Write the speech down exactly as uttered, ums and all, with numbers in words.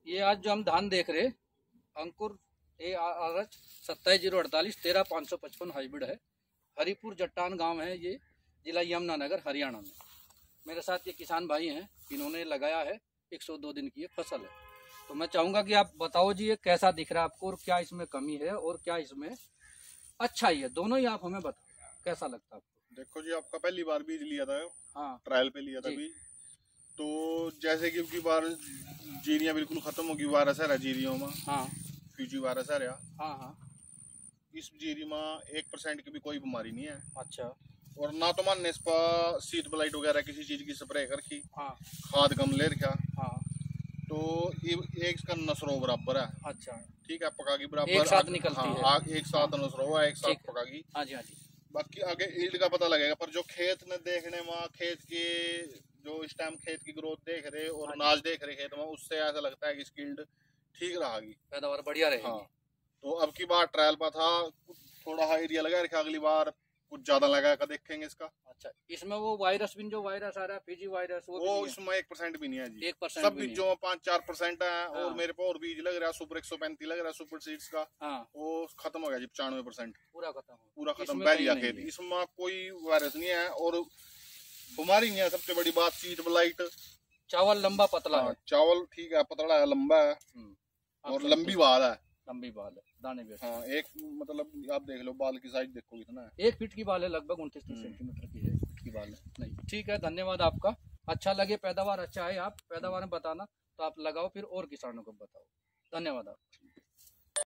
ये आज जो हम धान देख रहे अंकुर ए आर एच सत्ताईस जीरो अड़तालीस तेरह पाँच सौ पचपन हाइब्रिड है। हरिपुर जट्टान गांव है ये, जिला यमुनानगर हरियाणा में। मेरे साथ ये किसान भाई हैं, इन्होंने लगाया है एक सौ दो दिन की ये फसल है। तो मैं चाहूँगा कि आप बताओ जी ये कैसा दिख रहा है आपको और क्या इसमें कमी है और क्या इसमें अच्छा ही है, दोनों ही आप हमें बताओ कैसा लगता है आपको। देखो जी, आपका पहली बार बीज लिया था, हाँ ट्रायल पे लिया था बीज। तो जैसे कि की बार जीरियाँ बिल्कुल खत्म होगी, वायरस है जीरियों में। हाँ फ्यूजी वायरस है रहा। हाँ हाँ इस जीरी में एक परसेंट की भी कोई बीमारी नहीं है। अच्छा। और ना तो मानने इस पर सीट ब्लाइट वगैरह किसी चीज की स्प्रे कर की। हाँ खाद कम ले रखा। हाँ तो एक इसका नसरो बराबर है। अच्छा ठीक है, पका की बराबर एक साथ निकलती हाँ, है। आग एक साथ हाँ, नसरो है, एक साथ पका की। हाँ जी हाँ जी। बाकी आगे ईल्ड का पता लगेगा, पर जो खेत में देखने में खेत की जो इस टाइम खेत की ग्रोथ देख रहे और हाँ नाज देख रहे खेत में, उससे ऐसा लगता है कि इसकी ईल्ड ठीक रहेगी, पैदावार बढ़िया रहेगी। हाँ। तो अब की बार ट्रायल पर था, थोड़ा हाई एरिया लगा रखा, अगली बार कुछ ज्यादा लगा कर देखेंगे इसका। अच्छा, इसमें वो वायरस भी जो वायरस आ रहा है पीजी वायरस वो, वो इसमें एक परसेंट भी नहीं है जी। एक परसेंट सब बीजों में पाँच चार परसेंट है। हाँ। और मेरे पे और बीज लग रहा है सुपर एक सौ पैंतीस लग रहा है सुपर सीड्स का। हाँ। वो खत्म हो गया जी, पचानवे परसेंट पूरा खत्म पूरा खत्म बैरिया खेत। इसमें कोई वायरस नहीं है और बीमारी नहीं है। सबसे बड़ी बात सीट ब्लाइट। चावल लंबा पतला है, चावल ठीक है, पतला है, लंबा है और लंबी बाल है। लंबी बाल है, दाने भी। हाँ, एक मतलब आप देख लो बाल की साइज देखो कितना है, एक फीट की बाल है, लगभग उनतीस सेंटीमीटर की है फीट की बाल है। नहीं ठीक है, धन्यवाद आपका। अच्छा लगे, पैदावार अच्छा है, आप पैदावार में बताना तो आप लगाओ फिर और किसानों को बताओ। धन्यवाद आपका।